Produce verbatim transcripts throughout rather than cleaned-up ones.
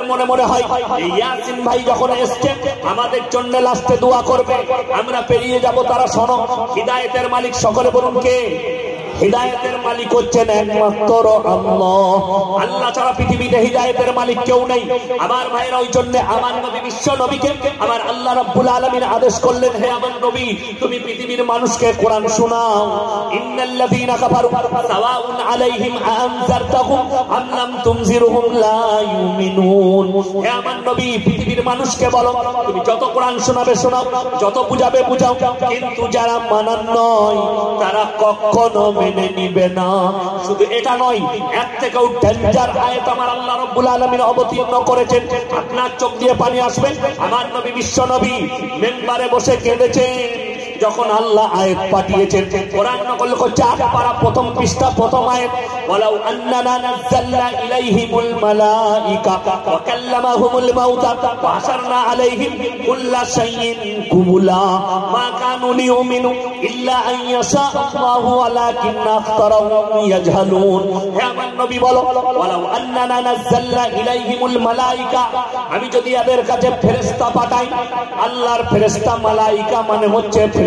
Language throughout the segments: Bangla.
মনে মনে হয় ইয়াসিন ভাই যখন এসছে আমাদের জন্য লাস্টে দোয়া করবে, আমরা পেরিয়ে যাব। তারা শোনো, হিদায়াতের মালিক সকলে বলুন কে? হিদায়াতের মালিক হচ্ছেন একমাত্র আল্লাহ। আল্লাহ ছাড়া পৃথিবীতে হিদায়াতের মালিক কেউ নেই। আমার ভাইরা, ওই জন্য আমার নবী বিশ্ব নবীকে আমার আল্লাহ রাব্বুল আলামিন আদেশ করলেন, হে আমার নবী তুমি পৃথিবীর মানুষকে কোরআন শোনাও। ইন্নাল্লাযীনা কাফারু সাওয়াউন আলাইহিম আনজারতাহুম আম লাম তুনজিরহুম লা ইউমিনুন। হে আমার নবী পৃথিবীর মানুষকে বলো তুমি যত কোরআন শোনাবে শোনাও, যত বুঝাবে বুঝাও, কিন্তু যারা মানার নয় তারা কখনো মেনে নিবে না। শুধু এটা নয়, এক থেকেও ডেঞ্জার আয়াত আমার আল্লাহ রাব্বুল আলামিন অবতীর্ণ করেছেন। আপনার চোখ দিয়ে পানি আসবে। আমার নবী বিশ্ব নবী মেম্বারে বসে কেঁদেছেন যখন আল্লাহ আয়াত পাঠিয়েছেন। কোরআন নকল করছে আট পারা প্রথম পৃষ্ঠা প্রথম আয়াত, ওয়ালাউ আন্নানা নাযালনা ইলাইহিমুল মালাইকা ওয়া কাল্লামাহুমুল মাউতা ওয়া হাশারনা আলাইহিম কুল্লা শাইইন কুবুলা মা কানু লিউমিনু ইল্লা আন ইয়াশা আল্লাহু ওয়ালাকিন্না আকতারাহুম ইয়াজহালুন। হে আমার নবী বলো, ওয়ালাউ আন্নানা নাযালনা ইলাইহিমুল মালাইকা, আমি যদি এদের কাছে ফেরেশতা পাঠাই, আল্লাহর ফেরেশতা মালাইকা মানে হচ্ছে ফেরেশতা।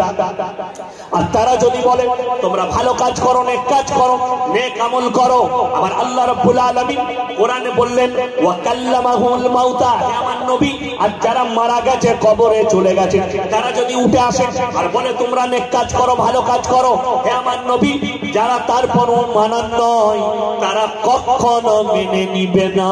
আর তারা যদি বলে তোমরা ভালো কাজ করো, নেক কাজ করো, নেক আমল করো, আবার আল্লাহ রাব্বুল আলামিন কোরআনে বললেন ওয়া কাল্লামাহুল মাউতা, হে আমার নবী আর যারা মারা গেছে কবরে চলে গেছে তারা যদি উঠে আসে আর বলে তোমরা নেক কাজ করো, ভালো কাজ করো, হে আমার নবী যারা তারপরও মানার নয় তারা কখনো মেনে নিবে না,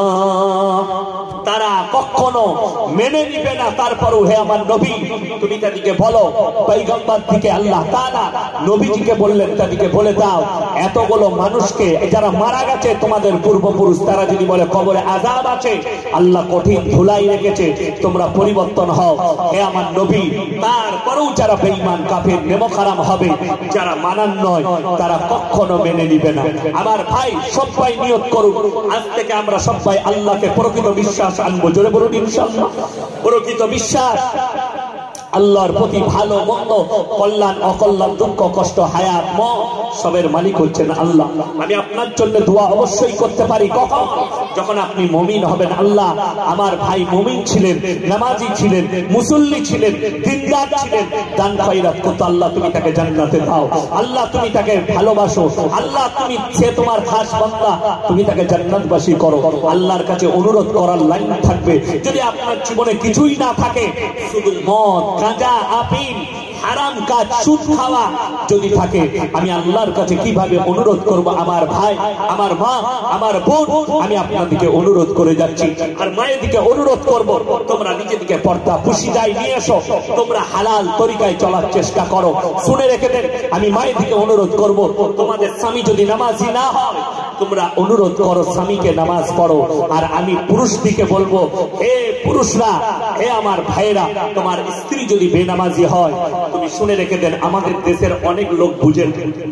তারা কখনো মেনে নিবে না। তারপরও হে আমার নবী তুমি তাদেরকে বলো, পয়গম্বর থেকে আল্লাহ তাআলা নবীজিকে বললেন তাদেরকে বলে দাও এতগুলো মানুষকে যারা মারা গেছে তোমাদের পূর্বপুরুষ, তারা যদি বলে কবরে আযাব আছে, আল্লাহ কঠিন ধুলাই রেখেছে, তোমরা পরিবর্তন হও। হে আমার নবী তারপরেও যারা বেঈমান কাফের নেমখারাম হবে, যারা মানার নয় তারা কখনো মেনে নিবে না। আমার ভাই সবাই নিয়ত করুন, আজ থেকে আমরা সবাই আল্লাহকে প্রকৃত বিশ্বাস আনবো। জোরে বলুন ইনশাআল্লাহ। প্রকৃত বিশ্বাস আল্লাহর প্রতি, ভালো মন্দ, কল্যাণ অকল্যাণ, দুঃখ কষ্ট, হায়াত মত সবের মালিক হচ্ছেন আল্লাহ। আমি আপনার জন্য দোয়া অবশ্যই করতে পারি কখন? যখন আপনি মুমিন হবেন। আল্লাহ আমার ভাই মুমিন ছিলেন, নামাজি ছিলেন, মুসল্লি ছিলেন, দিনদার ছিলেন, দান খয়রাত করতে, আল্লাহ তুমি তাকে জান্নাতে দাও, আল্লাহ তুমি তাকে ভালোবাসো, আল্লাহ তুমি সে তোমার খাস বান্দা, তুমি তাকে জান্নাতবাসী করো। আল্লাহর কাছে অনুরোধ করার লাইন থাকবে, যদি আপনার জীবনে কিছুই না থাকে, শুধু মদ, গাঁজা, আফিম, হারাম কাজ, সুদ খাওয়া যদি থাকে, আমি আল্লাহর কাছে কিভাবে অনুরোধ করব? আমার ভাই, আমার মা, আমার বোন, আমি আপনাদেরকে অনুরোধ করে যাচ্ছি। আর মায়ের দিকে অনুরোধ করব, তোমরা নিজে দিকে পর্দা পুশিদায় নিয়ে এসো, তোমরা হালাল তরিকায় চলার চেষ্টা করো। শুনে রেখে দেন, আমি মায়ের দিকে অনুরোধ করব, তোমাদের স্বামী যদি নামাজি না হয়, তোমরা অনুরোধ করো স্বামীকে নামাজ পড়ো। আর আমি পুরুষ দিকে বলবো, হে পুরুষরা, হে আমার ভাইরা, তোমার স্ত্রী যদি বেনামাজি হয়, তুমি শুনে রেখে দেন, আমাদের দেশের অনেক লোক বুঝেন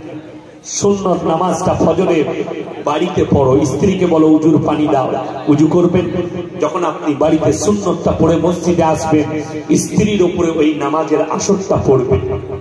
সুন্নত নামাজটা ফজরে বাড়িতে পড়ো, স্ত্রীকে বলো উজুর পানি দাও, উজু করবেন। যখন আপনি বাড়িতে সুন্নতটা পড়ে মসজিদে আসবেন, স্ত্রীর উপরে ওই নামাজের আসরটা পড়বেন।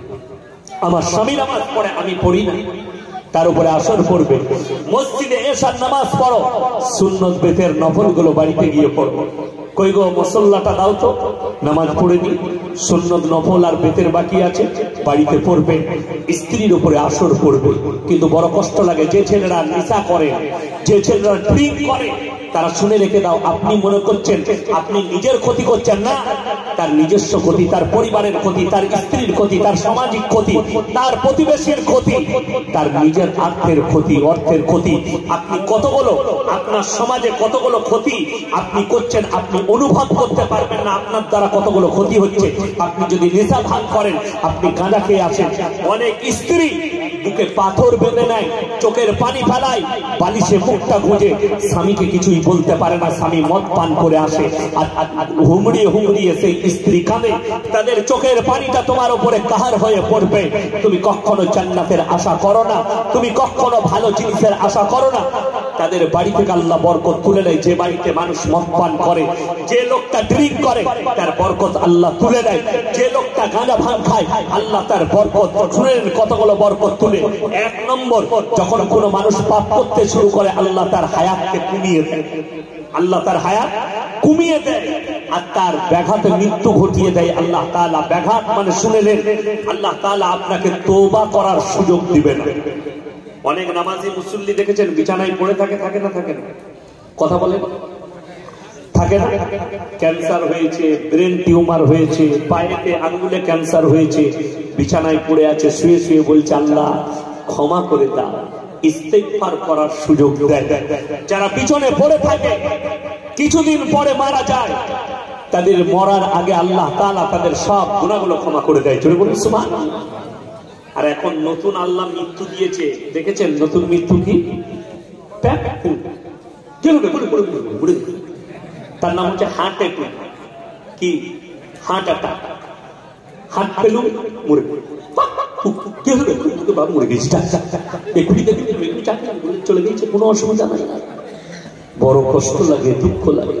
আমার স্বামী নামাজ পড়ে, আমি পড়ি না, তার উপরে আসর পড়বে। মসজিদে এশার নামাজ পড়ো, সুন্নত বেতের নফল গুলো বাড়িতে গিয়ে পড়ো। কই গো মুসল্লাটা দাও তো, নামাজ পড়ে নি, সুন্নত নফল আর বেতের বাকি আছে, বাড়িতে পড়বে। স্ত্রীর উপরে আসর পড়বে। কিন্তু বড় কষ্ট লাগে যে ছেলেরা নেশা করে, যে ছেলেরা ড্রিঙ্ক করে, তারা শুনে রেখে দাও, আপনি মনে করছেন আপনি নিজের ক্ষতি করছেন না, তার নিজস্ব ক্ষতি, তার পরিবারের ক্ষতি, তার স্ত্রীর ক্ষতি, তার সামাজিক ক্ষতি, তার প্রতিবেশীর ক্ষতি, তার নিজের আর্থের ক্ষতি, অর্থের ক্ষতি। আপনি কতগুলো আপনার সমাজে কতগুলো ক্ষতি আপনি করছেন, আপনি অনুভব করতে পারবেন না আপনার দ্বারা কতগুলো ক্ষতি হচ্ছে। আপনি যদি নেশা ভান করেন, আপনি গাঁজা খেয়ে আসেন, অনেক স্ত্রী বুকে পাথর বেঁধে নেয়, চোখের পানি ফেলায়, বালিশে মুখটা গুঁজে, স্বামীকে কিছুই বলতে পারে না, স্বামী মদ পান করে আসে, আর হুমড়িয়ে হুমড়িয়ে সেই স্ত্রী কাঁদে, তাদের চোখের পানিটা তোমার উপরে কাহার হয়ে পড়বে। তুমি কখনো জান্নাতের আশা করো না, তুমি কখনো ভালো জিনিসের আশা করো না। তাদের বাড়ি থেকে আল্লাহ বরকত তুলে নেয়। যে বাড়িতে মানুষ মদ পান করে, যে লোকটা ড্রিঙ্ক করে, তার বরকত আল্লাহ তুলে নেয়। যে লোকটা গাঁজা ভাঙ খায়, আল্লাহ তার বরকত শুনেন কতগুলো বরকত তুলে। এক নম্বর, যখন কোনো মানুষ পাপ করতে শুরু করে আল্লাহ তার হায়াতকে কমিয়ে দেয়, আল্লাহ তার হায়াত কমিয়ে দেয় আর তার ব্যাঘাতে মৃত্যু ঘটিয়ে দেয় আল্লাহ তাআলা। ব্যাঘাত মানে শুনেলেন, আল্লাহ তাআলা আপনাকে তওবা করার সুযোগ দিবে না। অনেক নামাজি মুসল্লি দেখেছেন বিছানায় পড়ে থাকে, থাকে না থাকে না? কথা বলেন, থাকে না? ক্যান্সার হয়েছে, ব্রেন টিউমার হয়েছে, পায়েতে আঙ্গুলে ক্যান্সার হয়েছে, বিছানায় পড়ে আছে, শুয়ে শুয়ে বলছে আল্লাহ ক্ষমা করে দাও, ইস্তেগফার করার সুযোগ দেয়। যারা পিছনে পড়ে থাকে কিছুদিন পরে মারা যায়, তাদের মরার আগে আল্লাহ তাআলা তাদের সব গুনাহগুলো ক্ষমা করে দেয়। জোরে বলুন সুবহানাল্লাহ। আর এখন নতুন আল্লাহ মৃত্যু দিয়েছে, দেখেছেন নতুন মৃত্যু কি? তার নাম হচ্ছে হার্ট অ্যাটাক। কি হার্ট অ্যাটাক? হার্ট পেলুম মরে মরে গেছি, চলে গেছে, কোনো অসুবিধা নাই। বড় কষ্ট লাগে, দুঃখ লাগে।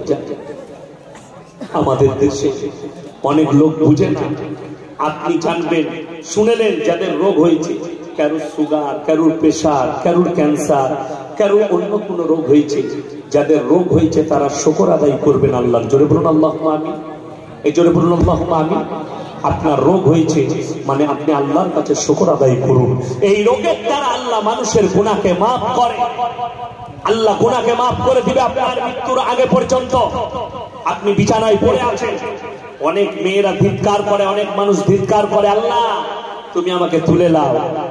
আমাদের দেশে অনেক লোক বুঝে না। আপনি জানবেন, শুনেলেন যাদের রোগ হয়েছে, কারোর সুগার, কারোর প্রেশার, কারোর ক্যান্সার, কারোর অন্য কোনো রোগ হয়েছে, যাদের রোগ হয়েছে তারা শুকর আদায় করবেন আল্লাহর। জোরে বলুন আল্লাহুম্মা আমিন। এই জোরে বলুন আল্লাহুম্মা আমিন। আপনার রোগ হয়েছে মানে আপনি আল্লাহর কাছে শুকর আদায় করুন। এই রোগের দ্বারা আল্লাহ মানুষের গুনাহকে মাফ করে, আল্লাহ গুনাহকে মাফ করে দিবে আপনার মৃত্যুর আগে পর্যন্ত। আপনি বিছানায় পড়ে আছেন, অনেক মেয়েরা ধিক্কার করে, অনেক মানুষ ধিক্কার করে, আল্লাহ তুমি আমাকে তুলে নাও।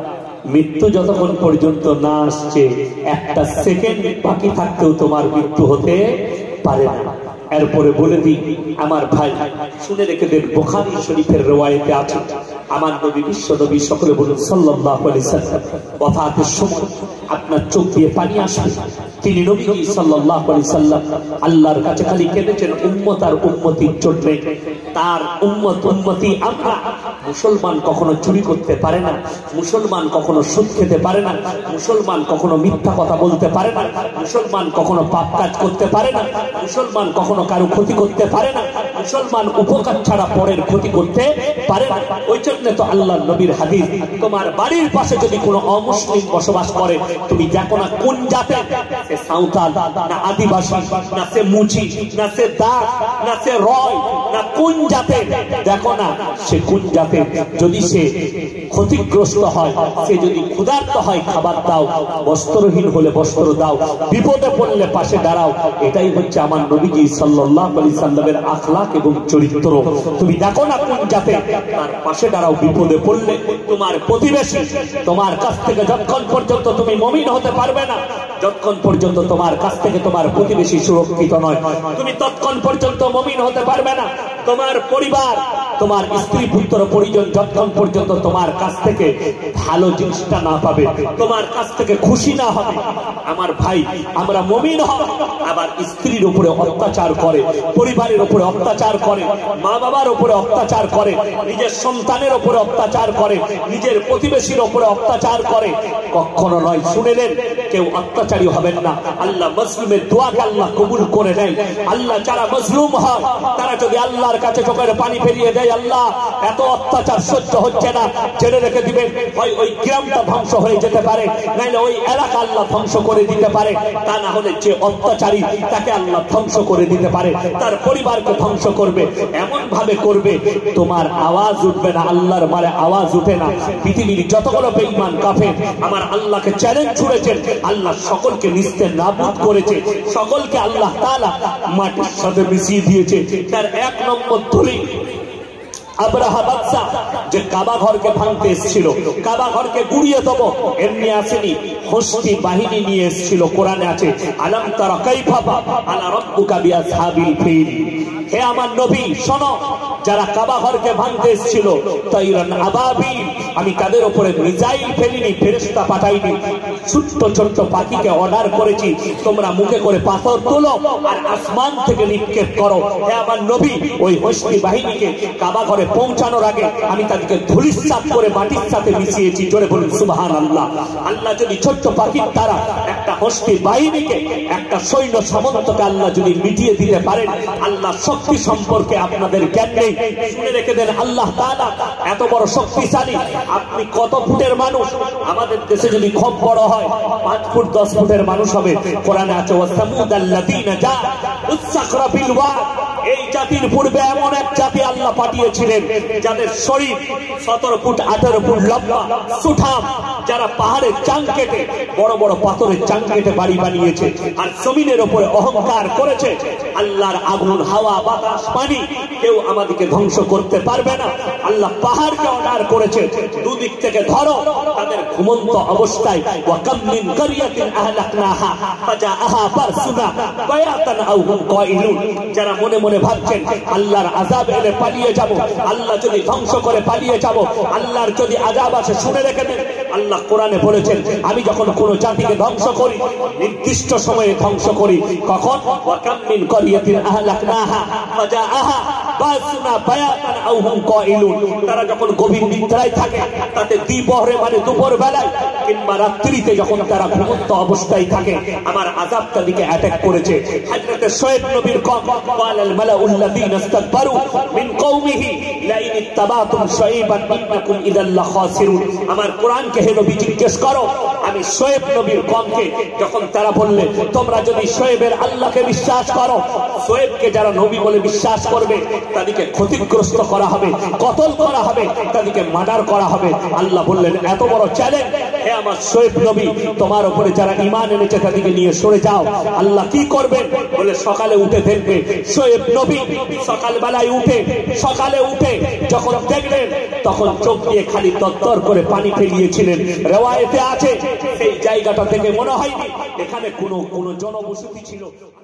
মৃত্যু যতক্ষণ পর্যন্ত না আসছে, একটা সেকেন্ড বাকি থাকতেও তোমার মৃত্যু হতে পারে না। এরপরে বলে দিই আমার ভাই, শুনে রেখে দেন, বুখারী শরীফের রওয়ায়েতে আছে, আমার নবী বিশ্ব নবী সকলে বলুন সাল্লাল্লাহু আলাইহি সাল্লাম, ওয়াফাতের সময় আপনার চোখ দিয়ে পানি আসবে। তিনি নবীজি সাল্লাল্লাহু আলাইহি সাল্লাম আল্লাহর কাছে খালি কেঁদেছেন উম্মত আর উম্মতির জন্য। তার উম্মত উম্মতি আমরা। মুসলমান কখনো চুরি করতে পারে না, মুসলমান কখনো সুদ খেতে পারে না, মুসলমান কখনো মিথ্যা কথা বলতে পারে না, মুসলমান কখনো পাপ কাজ করতে পারে না, মুসলমান কখনো কারো ক্ষতি করতে পারে না, মুসলমান উপকার ছাড়া পরের ক্ষতি করতে পারে না। ওই জন্য তো আল্লাহর নবীর হাদিস, তোমার বাড়ির পাশে যদি কোনো অমুসলিম বসবাস করে, তুমি দেখো না কোন জাতের, সে সাঁওতাল না আদিবাসী, না সে মুচি, না সে দাস, না সে রয়, না কোন জাতের, দেখো না সে কোন জাতের। যদি সে ক্ষতিগ্রস্ত হয়, সে যদি ক্ষুধার্ত হয় খাবার দাও, বস্ত্রহীন হলে বস্ত্র দাও, বিপদে পড়লে পাশে দাঁড়াও। এটাই হচ্ছে আমার নবীজি সাল্লাল্লাহু আলাইহি সাল্লামের আখলাক এবং চরিত্র। তুমি দেখো না কোন জাতের, তার পাশে দাঁড়াও। বিপদে পড়লে তোমার প্রতিবেশী তোমার কাছ থেকে যতক্ষণ পর্যন্ত তুমি মুমিন হতে পারবে না, যতক্ষণ পর্যন্ত তোমার কাছ থেকে তোমার প্রতিবেশী সুরক্ষিত নয়, তুমি ততক্ষণ পর্যন্ত মুমিন হতে পারবে না। তোমার পরিবার, তোমার স্ত্রী পুত্র পরিজন যতক্ষণ পর্যন্ত তোমার কাছ থেকে ভালো জিনিসটা না পাবে, তোমার কাছ থেকে খুশি না হবে। আমার ভাই, আমরা মুমিন হব, আবার স্ত্রীর উপরে অত্যাচার করে, পরিবারের উপরে অত্যাচার করে, মা বাবার উপরে অত্যাচার করে, নিজের সন্তানের উপরে অত্যাচার করে, নিজের প্রতিবেশীর উপরে অত্যাচার করে, কখনো নয়। শুনেলেন, কেউ অত্যাচারী হবেন না। আল্লাহ মুসলিমের দোয়াকে আল্লাহ কবুল করে নেয়। আল্লাহ যারা মজলুম হয়, তারা যদি আল্লাহর কাছে চোখের পানি ফেলিয়ে দেয়, আল্লাহ এত অত্যাচার সহ্য হচ্ছে না, জেনে রেখে দিবেন, হয় ওই গ্রামটা ধ্বংস হয়ে যেতে পারে, নাইলে ওই এলাকা আল্লাহ ধ্বংস করে দিতে পারে। তা না হলে যে অত্যাচারী, তাকে আল্লাহ ধ্বংস করে দিতে পারে, তার পরিবারকে ধ্বংস করবে, এমন ভাবে করবে তোমার আওয়াজ উঠবে না। আল্লাহর মারে আওয়াজ উঠে না। পৃথিবীর যতগুলো বেঈমান কাফের আমার আল্লাহকে চ্যালেঞ্জ ছুড়েছেন, আল্লাহ সকলকে নিস্তে নাবুদ করেছে, সকলকে আল্লাহ তাআলা মাটির সাথে মিশিয়ে দিয়েছে। তার এক নম্বর দলিল আবরাহা বাদশা, যে কাবা ঘরকে ভাঙতে এসেছিল, কাবা ঘরকে গুড়িয়ে দেবো, এমনি আসেনি, হস্তি বাহিনী নিয়ে এসেছিল। কোরআনে আছে, আলাম তারা কাইফা আলা রাব্বুকা বিআসহাবিল ফিল। হে আমার নবী শোনো, যারা কাবা ঘরকে ভাঙতে এসেছিল, তাইরান আবাবিল, আমি তাদের উপরে মিসাইল ফেলিনি, ফেরেশতা পাঠাইনি, ছোট্ট ছোট্ট পাখিকে অর্ডার করেছি, তোমরা মুখে করে পাথর তোলো আর আসমান থেকে নিক্ষেপ করো। হে আমার নবী, ওই হস্তি বাহিনীকে কাবা ঘরে পৌঁছানোর আগে আমি তাদেরকে ধূলিসাৎ করে মাটির সাথে মিশিয়েছি। জোরে বলুন সুবহানাল্লাহ। আল্লাহ যদি ছোট্ট পাখির দ্বারা একটা হস্তি বাহিনীকে, একটা সৈন্য সামন্তকে আল্লাহ যদি মিটিয়ে দিতে পারেন, আল্লাহ শক্তি সম্পর্কে আপনাদের জ্ঞান নেই। শুনে রেখে দেন, আল্লাহ তাআলা এত বড় শক্তিশালী। আপনি কত ফুটের মানুষ? আমাদের দেশে যদি খুব বড় হয় পাঁচ ফুট দশ ফুটের মানুষ হবে। কোরআনে আছে ওয়াসামুদাল্লাযীনা জা উসসাখরা বিল ওয়াদ। এই জাতির পূর্বে এমন এক জাতি আল্লাহ পাঠিয়েছিলেন যাদের শরীর সতেরো ফুট আঠারো ফুট লম্বা, সুঠাম, যারা পাহাড়ের চাং কেটে বড় বড় পাথরের চাং কেটে বাড়ি বানিয়েছে আর জমিনের উপরে অহংকার করেছে। আল্লাহর আগুন, হাওয়া, বাতাস, পানি কেউ আমাদেরকে ধ্বংস করতে পারবে না। আল্লাহ পাহাড়কে অর্ডার করেছে দুদিক থেকে ধরো, তাদের ঘুমন্ত অবস্থায় ওয়া কাম মিন কারিয়াতিন আহলাকনাহা ফাজাআহা বারসুনা বায়াতান আও হুম কাইলুন। যারা মনে মনে ভাবছেন আল্লাহর আযাব এলে পালিয়ে যাব, আল্লাহ যদি ধ্বংস করে পালিয়ে যাব, আল্লাহর যদি আযাব আসে, শুনে রেখে দেন, আল্লাহ কোরআনে বলেছেন আমি যখন কোন জাতিকে ধ্বংস করি নির্দিষ্ট সময়ে ধ্বংস করি। কখন? ওয়া কাম মিন কারিয়াতিন আহলাকনাহা ফাজাআহা বারসুনা বায়াতান আও হুম কাইলুন। তারা যখন গভীর নিদ্রায় থাকে, তাতে দ্বিপ্রহরে মানে দুপুর বেলায় কিংবা রাত্রিতে যখন তারা ঘুমন্ত অবস্থায় থাকে, আমার আযাব তাদেরকে অ্যাটাক করেছে। হযরত শোয়েব নবীর কওম ক্বালাল মালাউল্লাযীনা ইসতাকবারু মিন কওমিহি লাইন ইত্তাবাতুম শুআইবান ইন্নাকুম ইযাল লাখাসিরুন। আমার কোরআনকে হে নবী জিজ্ঞেস করো, আমি শোয়েব নবীর কওমকে যখন তারা বললে তোমরা যদি শোয়েবের আল্লাহকে বিশ্বাস করো, শোয়েবকে যারা নবী বলে বিশ্বাস করবে তাদেরকে ক্ষতিগ্রস্ত করা হবে, কতল করা হবে, তাদেরকে মার্ডার করা হবে। আল্লাহ বললেন এত বড় চ্যালেঞ্জ, হে আমার শোয়েব নবী, তোমার উপরে যারা ঈমান এনেছে তাদেরকে নিয়ে সরে যাও। আল্লাহ কি করবেন? বলে সকালে উঠে দেখবে শোয়েব নবী সকাল বেলায় উঠে সকালে উঠে যখন দেখলেন তখন চোখ দিয়ে খালি তত্তর করে পানি ফেলিয়েছিলেন। রিওয়ায়েতে আছে সেই জায়গাটা থেকে মনে হয়নি এখানে কোনো কোনো জনবসতি ছিল।